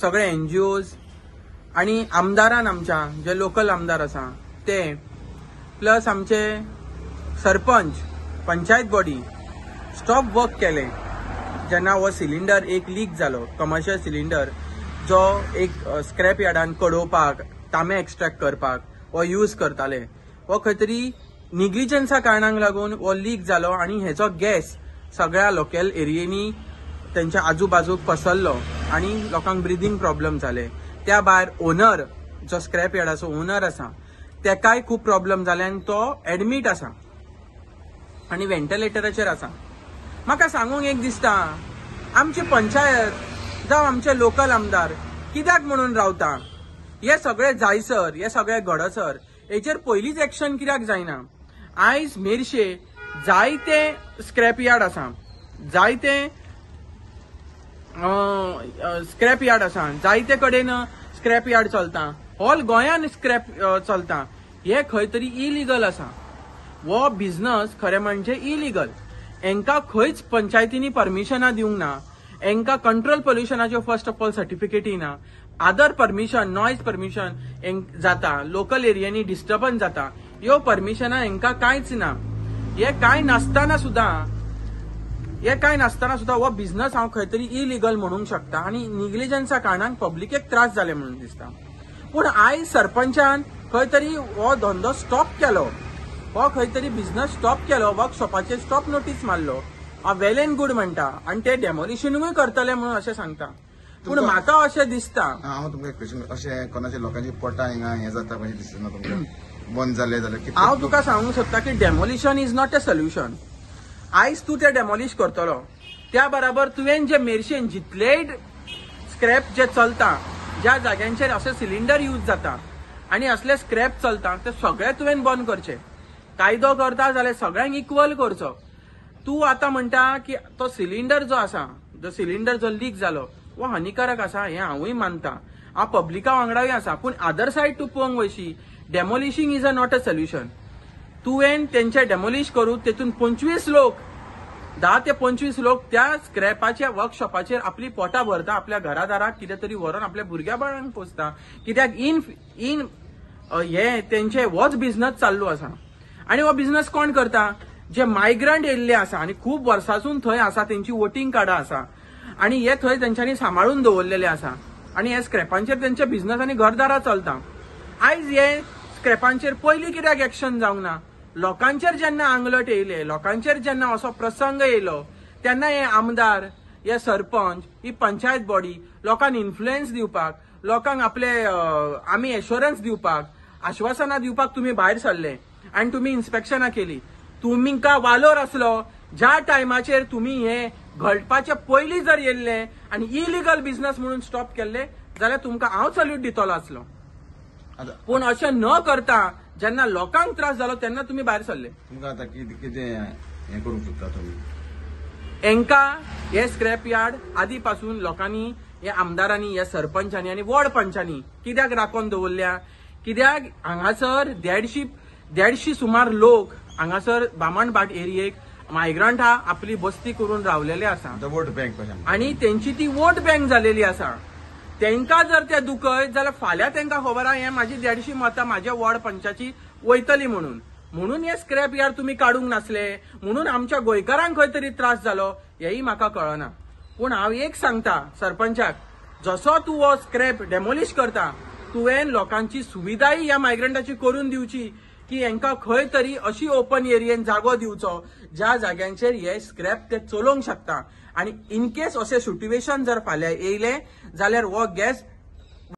सगळे एनजीओज आणि आमदारान आमच्या जे लोकल आमदार आसा ते प्लस आमचे sarpanch panchayat body stop work केले जेन्ना हो सिलिंडर एक लीक जालो कमर्शियल सिलिंडर जो एक स्क्रॅप यार्डान कडोवपाक तांबे एक्सट्रॅक्ट करपाक हो यूज करताले हो खंय तरी निग्लिजन्सा कारणाक लागून हो लीक जालो आणि हेचो गॅस सगळ्या लोकल एरियेनी त्यांच्या आजूबाजूक पसरलो आणि लोकांक ब्रिदींग प्रॉब्लेम जाले. त्या भायर ओनर जो स्क्रॅप यार्डाचो ओनर आसा तेकाय खूब प्रॉब्लेम जाले आनी तो एडमीट आसा आणि व्हेंटिलेटराचेर आसा. म्हाका सांगूंक एक दिसता आमची पंचायत जावं आमचे लोकल आमदार कित्याक म्हणून रावता. हे सगळे जायसर हे सगळे घडसर हेचेर पयलींच एक्शन कित्याक जायना. आयज मेरशे जायते स्क्रॅप यार्ड आसा जायते स्क्रॅप यार्ड आसा जायते कडेन स्क्रॅप यार्ड चलता ऑल गोंयान स्क्रॅप चलता. हे खंय तरी इलिगल आसा. हो बिझनस खरें म्हणजे इलिगल. हांकां खंयच पंचायतींनी परमिशनां दिवंक ना. हांकां कंट्रोल पोल्युशनाच्यो फर्स्ट ऑफ ऑल सर्टिफिकेटी ना. अदर परमिशन नॉयज परमिशन जाता लोकल एरियांनी डिस्टर्बन्स जाता ह्यो परमिशनां हांकां कांयच ना. हे कांय नासतना सुद्धा हो बिझनस हांव खंय तरी इलिगल म्हणूंक शकता आणि निग्लिजन्सा कारणान पब्लिकेक त्रास जाले म्हणून दिसता. पूण आयज सरपंचान खंय तरी हो धंदो स्टॉप केलो. हो खंय तरी बिझनस स्टॉप केलो. वर्कशॉपाचेर स्टॉप नोटीस मारलो. हांव वेल एंड गूड म्हणटा आणि ते डेमोलिशनूय करतले म्हणून अशें सांगता. पूण म्हाका अशें दिसता हांव तुमकां क्वेश्चन अशें कोणाच्या लोकांची पोटां हिंगा हें जाता कशें दिसना तुमकां बंद जाले जाल्यार हांव तुका सांगूंक सोदता की demolition is not a solution. आयज तूं ते डेमोलिश करतलो त्या बरोबर तुवें जे मेरशेन जितलेय स्क्रॅप जे चलता ज्या जाग्यांचेर असे सिलिंडर यूज जाता आणि असले स्क्रॅप चलता ते सगळे तुवें बंद करचे. कायदो करता जाल्यार सगळ्यांक इक्वल करचो. तूं आतां म्हणटा की तो सिलिंडर जो आसा जो लीक जालो वो हानिकारक आसा हें हांवूय मानता. हांव पब्लिका वांगडाय आसा. पूण अदर सायड तूं पळोवंक वयशी demolishing is a not a solution. तुवें तेंचे डेमोलिश करून तेतून 25 लोक 10 ते 25 लोक त्या स्क्रॅपाच्या वर्कशॉपाचेर आपली पोटां भरता आपल्या घरादाराक कितें तरी व्हरून आपल्या भुरग्या बाळांक पोसता. कित्याक हे तेंचे होच बिझनस चालू आसा. आणि हो बिझनस कोण करता जे मायग्रंट येयल्ले आसा आणि खूब वर्सांसून थंय आसा तेंची वोटींग कार्डां आसा आणि हे थंय तेंच्यांनी सांबाळून दवरलेले आसा आणि हे स्क्रॅपांचेर तेंचे बिझनस आनी घरदारां चलता. आयज हे स्क्रॅपांचेर पयलीं कित्याक एक्शन जावंक ना. लोकांचेर जेन्ना आंगलट येयले लोकांचेर जेन्ना असो प्रसंग येयलो तेन्ना हे आमदार हे सरपंच ही पंचायत बॉडी लोकांक इन्फ्लुएन्स दिवपाक लोकांक आपले आमी एश्युरन्स दिवपाक आश्वासनां दिवपाक तुमी भायर सरले आणि तुमी इन्स्पेक्शनां केली. तुमकां वालोर आसलो ज्या टायमाचेर तुमी हे घडपाचे पयलीं जर येयल्ले आणि इलिगल बिझनस म्हणून स्टॉप केल्ले जाल्यार तुमकां हांव सल्यूट दितलो आसलो. पूण अशें न करता जेन्ना लोकांक त्रास जालो तेन्ना तुमी भायर सरले. तुमकां आतां कितें हें करूंक सोदता तुमी. हांकां हे स्क्रॅप यार्ड आदी पासून लोकांनी हे आमदारांनी हे सरपंचांनी आनी वॉर्ड पंचांनी कित्याक राखून दवरल्या. कित्याक हांगासर 150 सुमार लोक हांगासर बामणभाट एरियेक मायग्रंट आपली बस्ती करून रावलेले आसा वोट बँक आणि तेंची ती वोट बँक जालेली आसा. तेंकां जर ते दुखयत जाल्यार फाल्यां तेंकां खबर आहा हें म्हाजी 150 मतां म्हाज्या वॉर्ड पंचाची वयतली म्हणून हे स्क्रॅप यार्ड तुमी काडूंक नासले म्हणून आमच्या गोंयकारांक खंय तरी त्रास जालो हेंय म्हाका कळना. पूण हांव एक सांगता सरपंचाक जसो तूं हो स्क्रॅप डेमोलिश करता तुवें लोकांची सुविधाय ह्या मायग्रंटाची करून दिवची की हांकां खंय तरी अशी ओपन एरियेन जागो दिवचो ज्या जाग्यांचेर हे स्क्रॅप ते चलोवंक शकता. आणि इन केस असे सिट्युएशन जर फाल्यां येयले जाल्यार हो गॅस